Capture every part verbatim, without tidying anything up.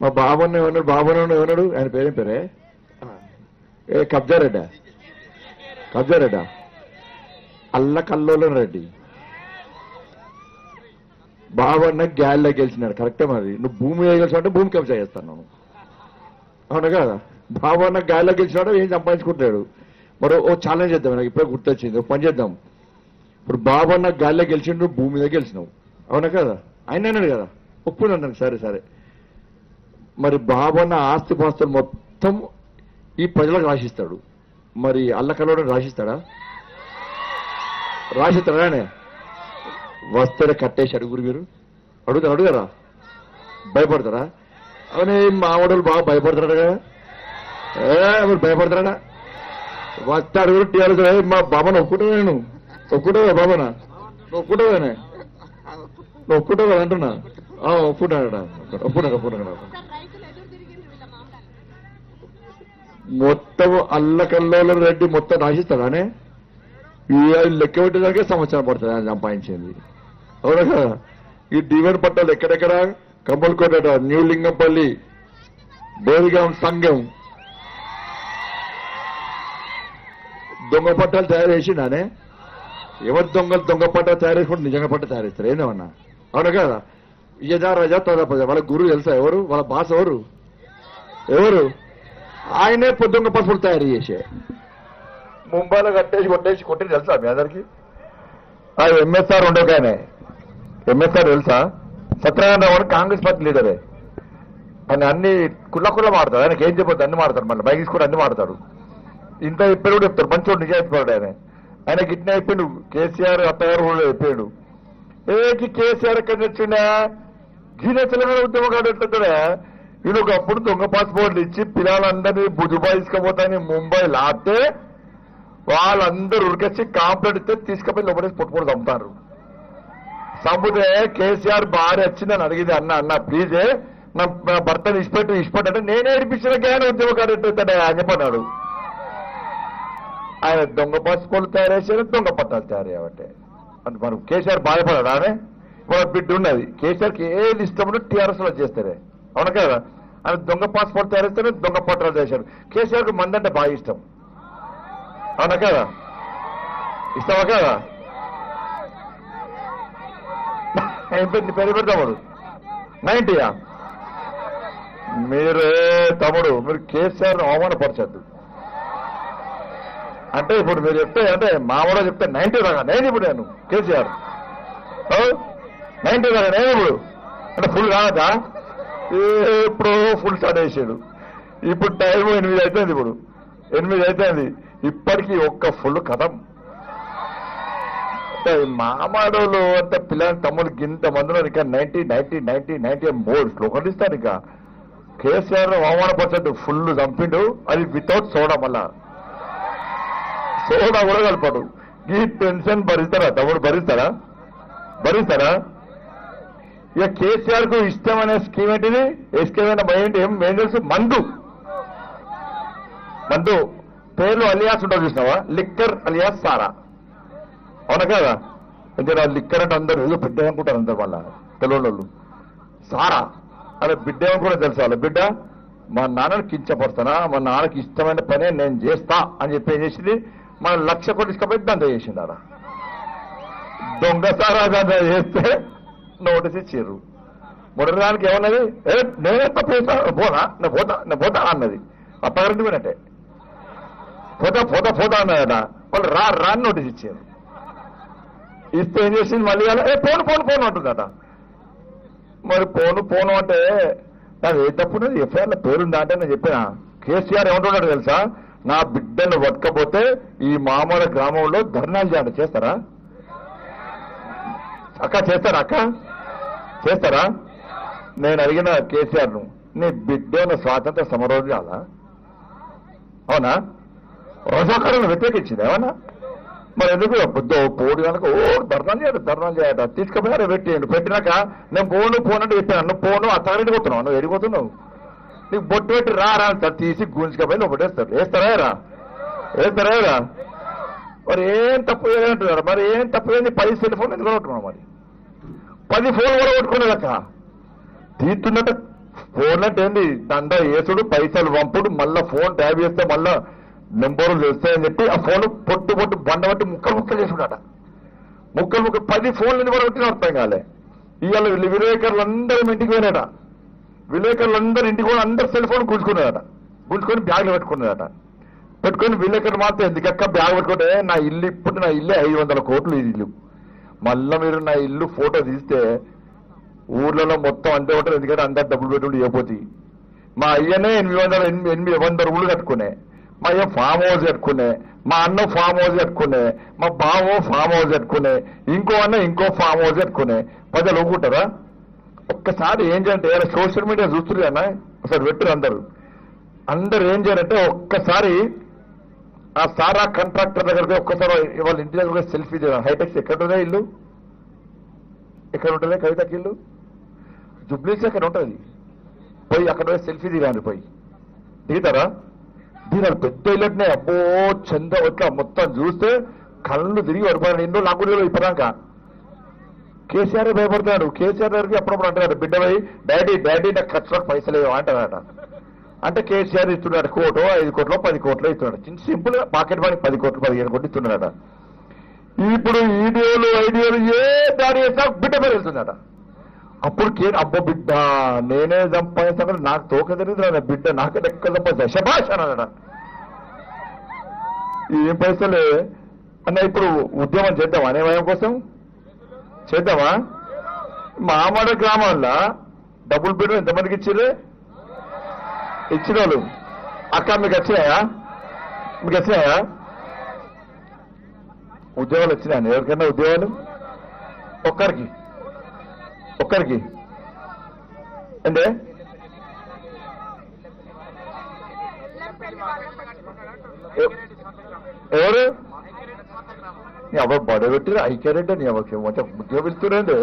మా బాబన్న ఏమన్నాడు, బాబన్న ఏమన్నాడు, ఆయన పేరేం పేరే ఏ కబ్జారెడ్డా కబ్జారెడ్డా అల్ల కల్లోలం రెడ్డి బాబన్న గ్యాల్లో గెలిచినాడు. కరెక్టే మరి. నువ్వు భూమి గెలిచావు అంటే భూమి కబ్జా చేస్తాను నువ్వు, అవునా కదా? బాబన్న గాల్లో గెలిచినాడు, ఏం సంపాదించుకుంటాడు. మరి ఓ ఛాలెంజ్ చేద్దాం, నాకు ఇప్పుడే గుర్తొచ్చింది, పని చేద్దాం. ఇప్పుడు బాబన్న గాల్లో గెలిచిండు, భూమి మీద గెలిచినావు, అవునా కదా? ఆయన అన్నాడు కదా, ఒప్పుకున్నాను. సరే సరే, మరి బాబన్న ఆస్తి పాస్తులు మొత్తం ఈ ప్రజలకు రాసిస్తాడు. మరి అల్లకల్లోనే రాసిస్తాడా? రాసిస్తాడానే? వస్తాడే కట్టేసి అడుగురు మీరు, అడుగుతారు అడుగురా, భయపడతారా? అవునే మావాడోళ్ళు బాగా భయపడతాడు కదా, మీరు భయపడతాడా? వస్తే అడుగురు టీఆర్ఎస్. మా బాబాను ఒప్పుకుంటావా? నేను ఒప్పుకుంటావా బాబానా? నువ్వు ఒప్పుకుంటావానే? నువ్వు ఒప్పుకుంటావు కదా అంటున్నా. ఒప్పుకుంటాడా? ఒప్పుకుంటాడు ఒప్పుకుంటాడు మొత్తం అల్లకల్లోల రెడ్డి మొత్తం రాసిస్తాడానే? లెక్క పెట్టేదానికే సంవత్సరం పడుతుంది ఆయన సంపాదించింది, అవునా కదా? ఈ డివైన్ పట్టాలు ఎక్కడెక్కడ, కమ్మలకోట, న్యూ లింగంపల్లి, బోరిగాం, సంఘం దొంగ పట్టాలు తయారు చేసిండానే? ఎవరు దొంగలు దొంగ పట్టాలు తయారు చేసుకుంటే నిజంగా పట్ట తయారు చేస్తారు ఏందమన్నా, అవునా కదా? యజా రజా తోదా ప్రజ, వాళ్ళ గురువు తెలుసా ఎవరు? వాళ్ళ బాస్ ఎవరు? ఎవరు? ఆయనే దొంగ పసుపులు తయారు చేసే ముంబైలో కట్టేసి కొట్టేసి కొట్టేసి తెలుసా మీ అందరికి? ఆ ఎంఎస్ఆర్ ఉండగానే, ఎంఎస్ఆర్ తెలుసా? సత్యనారాయణ కాంగ్రెస్ పార్టీ లీడరే. ఆయన అన్ని కుల్ల కుల్ల మాడతాడు, ఆయనకి ఏం చెప్పొద్దు అన్ని మాడతాడు, మళ్ళీ బైక్ కూడా అన్ని మాడతాడు. ఇంత ఇప్పుడు కూడా చెప్తాడు, మంచోడు నిజాయితీ పడాడు ఆయన. ఆయన గిట్నే అయిపోయాడు. కేసీఆర్ అత్తగారు కూడా అయిపోయాడు. ఏకి కేసీఆర్ ఎక్కడి వచ్చినా గీన తెలంగాణ ఉద్యమకాడు ఎట్లుంటాడా? వీళ్ళు ఒకప్పుడు దొంగ పాస్పోర్ట్లు ఇచ్చి పిల్లలందరినీ దుబాయ్ తీసుకుపోతాయని ముంబై లాస్తే వాళ్ళందరూ ఉరికొచ్చి కాంప్లైంట్ ఇస్తే తీసుకుపోయి లోపలేసి పొట్టుపోటు చంపుతారు. చంపితే కేసీఆర్ భార్య వచ్చిందని అడిగింది, అన్న అన్న ప్లీజే నా భర్తను ఇష్టపెట్టు ఇష్టపెట్టు అంటే నేనే ఏడిపించిన కానీ ఉద్యమకాడు ఎట్లుంటాడా అని చెప్పన్నాడు. ఆయన దొంగ పాస్పోర్ట్లు తయారు చేశారు, దొంగ పట్టాలు తయారు చేయబట్టే. అంటే మనం కేసీఆర్ బాధపడాడు. ఆమె మన బిడ్డ ఉన్నది, కేసీఆర్కి ఏది ఇష్టమో టీఆర్ఎస్ లో చేస్తారే, అవునా కదా? ఆయన దొంగ పాస్పోర్ట్ తయారు చేస్తారు, దొంగ పట్టాలు చేశారు. కేసీఆర్కి మందంటే బాగా ఇష్టం, అవునా కదా? ఇష్టమా కదా? నీ పేరు పెడతా తమ్ముడు నైన్టీయా? మీరే తమ్ముడు మీరు కేసీఆర్ అవమానపరచద్దు. అంటే ఇప్పుడు మీరు చెప్తే అంటే మామూలుగా చెప్తే నైన్టీ రాగా నేను ఇప్పుడు నేను కేసీఆర్ నైన్టీ రాగా నేను ఇప్పుడు అంటే ఫుల్ కాదా? ఇప్పుడు ఫుల్ స్టార్ట్ చేసాడు. ఇప్పుడు టైం ఎనిమిది అవుతుంది, ఇప్పుడు ఎనిమిది అవుతుంది, ఇప్పటికీ ఒక్క ఫుల్ కథం. అంటే మామాడోళ్ళు అంటే పిల్లలు తమ్ముడికి ఇంత మందిలో ఇంకా నైన్టీ నైన్టీ నైన్టీ నైన్టీ మూడు శ్లోకాలు ఇస్తారు. ఇంకా కేసీఆర్ అవమానపరచట్టు ఫుల్ చంపిండు, అది వితౌట్ సోడా. మళ్ళా సోడా కూడా కలపడు. ఈ పెన్షన్ భరిస్తారా తమ్ముడు? భరిస్తారా? భరిస్తారా? ఇక కేసీఆర్ కు ఇష్టమైన స్కీమ్ ఏంటిది? ఏ స్కీమ్ అయినా ఏంటి? ఏం ఏం తెలుసు? మందు. మందు పేర్లు అలియాస్ ఉంటావు చూసినావా? లిక్కర్ అలియాస్ సారా, అవునా కదా? అంటే లిక్కర్ అంటే అందరూ ఏదో బిడ్డ అనుకుంటారు అందరు, వాళ్ళ తెలియని సారా అదే బిడ్డ ఏమనుకుంటా తెలుసా? వాళ్ళ బిడ్డ మా నాన్నని కించపరుస్తానా, మా నాన్నకి ఇష్టమైన పనే నేను చేస్తా అని చెప్పి ఏం చేసింది, మన లక్ష కోటి తీసుకపోయి దందా చేసింది. అలా దొంగ సారా దందా చేస్తే నోటీస్ ఇచ్చారు. మొదటిదానికి ఏమన్నది? ఏ నేనే తప్పు చేస్తాను, పోనా నేను పోతా నేను పోతా అన్నది. అత్తగారింటి పోయినట్టే పోతా పోతా పోతా అన్నదట. వాళ్ళు రా రా అని నోటీస్ ఇచ్చారు. ఇస్తే ఏం చేసింది మళ్ళీ ఏ పోను పోను పోను అంటుందట. మరి పోను పోను అంటే నాకు ఏ తప్పున్నది? ఎఫ్ఐఆర్లో పేరుందా అంటే నేను చెప్పిన. కేసీఆర్ ఏమంటున్నాడు తెలుసా? నా బిడ్డను పట్టుకపోతే ఈ మామూలు గ్రామంలో ధర్నాలు చేయండి. చేస్తారా అక్క? చేస్తారా అక్క? చేస్తారా? నేను అడిగిన కేసీఆర్ను, నీ బిడ్డ స్వాతంత్ర సమరోజు కాదా? అవునా? రజాకారులను వ్యతిరేకించింది ఏమన్నా? మరి ఎందుకు పొద్దు పోడు కనుక ఓ ధర్నాలు చేయడు ధర్నాలు చేయట తీసుకుపోయారు పెట్టేయండి. పెట్టినాక నేను పోను పోనంటే చెప్పాను, నువ్వు పోను అత్తగారింటి పోతున్నావు, నువ్వు ఎడిపోతున్నావు, నీకు బొట్టు పెట్టి రా రా తీసి గుంజుకపోయి నువ్వు వేస్తారు. వేస్తారా రా? వేస్తారా రా? మరి ఏం తప్పు ఏదంటున్నారు? మరి ఏం తప్పు ఏంది? పది సెల్ ఫోన్ ఎందుకు కొట్టుకున్నావు? మరి పది ఫోన్ కూడా కొట్టుకునేదక్క తీస్తున్నట్టు ఫోన్ అంటే ఏంది దండ వేసుడు పైసలు పంపుడు మళ్ళా ఫోన్ ట్యాబ్ చేస్తే మళ్ళా నెంబర్లు వస్తాయని చెప్పి ఆ ఫోన్ పొట్టు పొట్టు బండ బట్టి ముక్కలు ముక్కలు చేసుకున్నాట. ముక్కలు ముక్కలు పది ఫోన్లు ఎన్ని వరకు అర్థం కాలే. ఇవాళ విలేకరులు అందరూ ఇంటికి పోయినాట. విలేకరులు అందరూ ఇంటికి పోయి అందరు సెల్ ఫోన్ గుంజుకున్నారట. గుంజుకొని బ్యాగ్లో పెట్టుకున్నారట. పెట్టుకొని విలేకరులు మాత్రం ఎందుకక్క బ్యాగ్ పెట్టుకుంటే నా ఇల్లు ఇప్పుడు నా ఇల్లే ఐదు వందల కోట్లు ఇది ఇల్లు. మళ్ళా మీరు నా ఇల్లు ఫోటో తీస్తే ఊర్లలో మొత్తం అంతే ఉంటారు. ఎందుకంటే అందరు డబ్బులు పెట్టుకుంటూ ఇవ్వపోతే మా అయ్యనే ఎనిమిది వందల ఎనిమిది వంద రూములు కట్టుకునే, మా అయ్య ఫామ్ హౌస్ కట్టుకునే, మా అన్న ఫామ్ హౌస్ కట్టుకునే, మా బావో ఫామ్ హౌస్ కట్టుకునే, ఇంకో అన్న ఇంకో ఫామ్ హౌస్ కట్టుకునే. ప్రజలు ఊరుకుంటారా? ఒక్కసారి ఏం చేయాలంటే సోషల్ మీడియా చూస్తున్నారు అన్న ఒకసారి పెట్టరు అందరు అందరు ఏం చేయాలంటే ఒక్కసారి ఆ సారా కాంట్రాక్టర్ దగ్గర ఒక్కసారి వాళ్ళ ఇంటి దగ్గర సెల్ఫీ చేయాలి. హైటెక్స్ ఎక్కడ ఉందా ఇల్లు? ఎక్కడ ఉంటుందా కవితకి ఇల్లు? జుబ్లీస్ ఎక్కడ ఉంటుంది? పోయి అక్కడ సెల్ఫీ దిగాను. పోయి దిగుతారా? దిగారు. పెద్ద ఇల్లట్నే అబ్బో చంద ఇట్లా మొత్తం చూస్తే కళ్ళు తిరిగి పడిపోయాడు. ఎన్నో నాకు కూడా ఇప్పటిదాకా కేసీఆర్ భయపడతాడు. కేసీఆర్ గారికి అప్పుడప్పుడు అంటారు బిడ్డ పోయి డాడీ డాడీ నాకు ఖర్చులకు పైసలు అంటారట. అంటే కేసీఆర్ ఇస్తున్నాడు కోటో ఐదు కోట్లో పది కోట్లు ఇస్తున్నాడు. చిన్న సింపుల్ గా పాకెట్ మనీ పది కోట్లు పదిహేను కోట్లు ఇస్తున్నాడట. ఇప్పుడు ఈడియోలు ఐడియోలు ఏ దాడి చేసినా బిడ్డ పేరు వెళ్తుందట. అప్పుడు కే అబ్బో బిడ్డ నేనే సంపాదించా నాకు తోక తెలియదు బిడ్డ నాకే ఎక్కడ సంపాదించా శభాష్ అన్నాడట. ఏం పైసలే అన్న ఇప్పుడు ఉద్యమం చేద్దామా అనే భయం కోసం చేద్దామా? మామడ గ్రామాల్లో డబుల్ బెడ్రూమ్ ఎంతమందికి ఇచ్చిర్రే? ఇచ్చిన వాళ్ళు అక్క మీకు వచ్చినాయా? మీకు వచ్చినాయా ఉద్యోగాలు? వచ్చినాయని ఎవరికైనా ఉద్యోగాలు? ఒక్కరికి ఒక్కరికి అంటే ఎవరు నీ అవ్వ బడ పెట్టిన ఐక్యారెడ్డి నీ అవ్వకి మొత్తం ఉద్యోగం ఇస్తున్నాండి.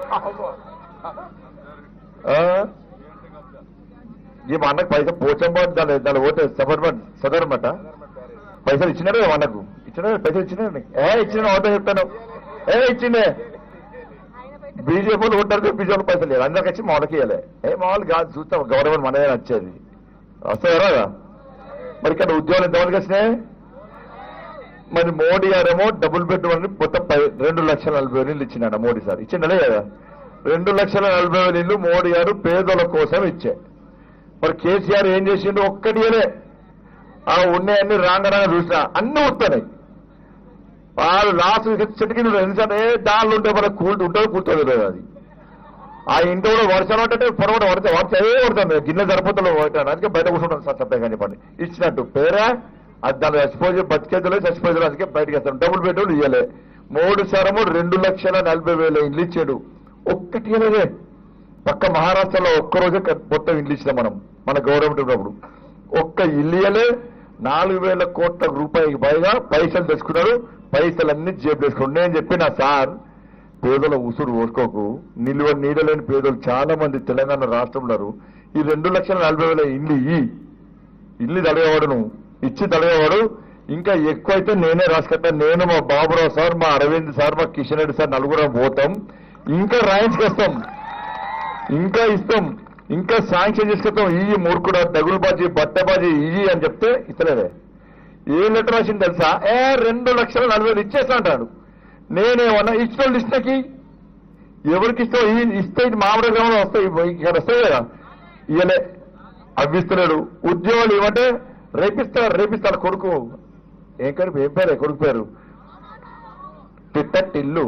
ఈ మా అన్నకు పైసలు పోచంబాటు దాని దాని ఓటే సబర్మట్ సదర్మట పైసలు ఇచ్చినాడు కదా అన్నకు ఇచ్చిన పైసలు ఇచ్చినాడు. ఏ ఇచ్చిన ఓటో చెప్తాను ఏ ఇచ్చిండే బీజేపీలు ఓటారు బీజేపీ పైసలు లేదు అందరికి వచ్చి మామూలుకి ఇవ్వలే. ఏ మామూలు కాదు చూస్తాం గవర్నమెంట్ మనదే వచ్చేది వస్తాయి కదా. మరి ఇక్కడ ఉద్యోగాలు ఎంతమందికి వచ్చినాయి? మరి మోడీ గారేమో డబుల్ బెడ్రూమ్ అని మొత్తం రెండు లక్షల నలభై వేలు ఇల్లు ఇచ్చినాడు మోడీ సార్. ఇచ్చిండలే కదా రెండు లక్షల నలభై వేలు ఇల్లు మోడీ గారు పేదల కోసం ఇచ్చే. మరి కేసీఆర్ ఏం చేసిండు? ఒక్కటియలే. ఆ ఉన్నాయన్ని రాంగరాగా చూసినా అన్ని వస్తున్నాయి. వాళ్ళు లాస్ట్ చెట్టుకి ఎందుకంటే దానిలో ఉంటే మనకు కూల్ ఉంటుందో కూర్చోదు లేదు. అది ఆ ఇంట్లో కూడా వర్షం అంటే పొరపాటు పడితే వర్షం ఏ పడుతుంది గిన్నె సరిపోతలో పట్టాను. అందుకే బయట కూర్చుంటాను సార్ చెప్పే కానీ చెప్పండి ఇచ్చినట్టు పేరా అది దాన్ని చచ్చిపోయి బతికేదలే చచ్చిపోయేది అందుకే బయటకు వేస్తాను. డబుల్ బెడ్రూమ్ ఇయ్యలే. మూడు సారము రెండు లక్షల నలభై వేల ఇల్లు ఇచ్చాడు. ఒక్కటి ఇవ్వలేదే. పక్క మహారాష్ట్రలో ఒక్కరోజే మొత్తం ఇల్లు ఇచ్చినాం మనం మన గవర్నమెంట్ ఉన్నప్పుడు. ఒక్క ఇల్లు ఇయ్యలే. నాలుగు వేల కోట్ల రూపాయలకి పైగా పైసలు తెచ్చుకున్నారు. పైసలన్నీ జేబు వేసుకున్నాడు. నేను చెప్పిన సార్ పేదల ఉసురు ఓసుకోకు నిలువ నీడలేని పేదలు చాలా మంది తెలంగాణ రాష్ట్రంలో ఈ రెండు లక్షల నలభై వేల ఇల్లు ఇయ్యి ఇల్లు తడగవాడును ఇచ్చి తడగవాడు ఇంకా ఎక్కువైతే నేనే రాసుకుంటా. నేను మా బాబురావు సార్ మా అరవింద్ సార్ మా కిషన్ రెడ్డి సార్ నలుగురం పోతాం ఇంకా రాయించుకొస్తాం ఇంకా ఇస్తాం ఇంకా శాంక్షన్ చేసుకొస్తాం. ఈ మూర్ఖుడ దగులుబాజీ బట్టబాజీ ఇయ్యి అని చెప్తే ఇస్తలేదే. ఏ లెటర్ రాసింది తెలుసా? ఏ రెండు లక్షల నలభై వేలు ఇచ్చేస్తా అంటాడు. నేనేమన్నా ఇచ్చిన లిస్టుకి ఎవరికి ఇస్తావు? ఇస్తే మామిడి గ్రామంలో వస్తాయి ఇక్కడ వస్తాయి కదా ఇయలే అవ్విస్తున్నాడు. ఉద్యోగాలు ఇవ్వంటే రేపిస్తాడు రేపిస్తాడు కొడుకు ఏం కడుపు ఏం పేరే కొడుకు పేరు తిట్టట్టిల్లు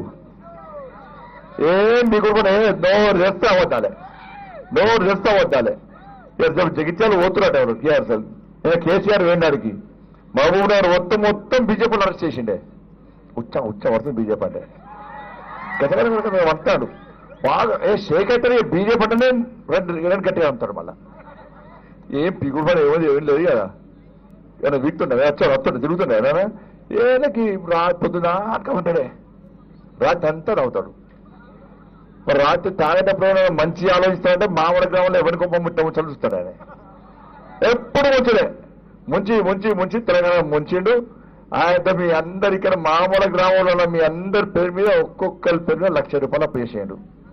ఏం దిగుబడి నోరు చేస్తా వద్దాలే నోరు చేస్తా వద్దాలే. జగిత్యాలు పోతున్నట్టు ఎవరు టీఆర్ఎస్ కేసీఆర్ వేండానికి మహబూబ్ నగర్ మొత్తం మొత్తం బీజేపీలు అరెస్ట్ చేసిండే. ఉచ్చ ఉచ్చ పడుతుంది బీజేపీ అంటే గతగల మేము అంటాడు బాగా ఏ షేక్ అయితే బీజేపీ అంటేనే రెండు గట్టిగా అంటాడు. మళ్ళా ఏం పిగుబడి ఏమది ఏం లేదు కదా. ఏమైనా వీక్తుండే వచ్చాడు వస్తుండే తిరుగుతుండే ఏదైనా ఏదకి రా పొద్దున అడకమంటాడే రాత్రి అంతా అవుతాడు. మరి రాత్రి తాగేటప్పుడు మంచి ఆలోచిస్తాడంటే మామిడి గ్రామంలో ఎవరి గొప్ప ముట్ట ముచ్చలు చూస్తాడు. ఆయన ఎప్పుడు ముంచుడే ముంచి ముంచి ముంచి తెలంగాణ ముంచిండు. ఆయన మీ అందరు ఇక్కడ మామూలు గ్రామంలో మీ అందరి పేరు మీద ఒక్కొక్కరి పేరు మీద లక్ష రూపాయలు పేసేయండు.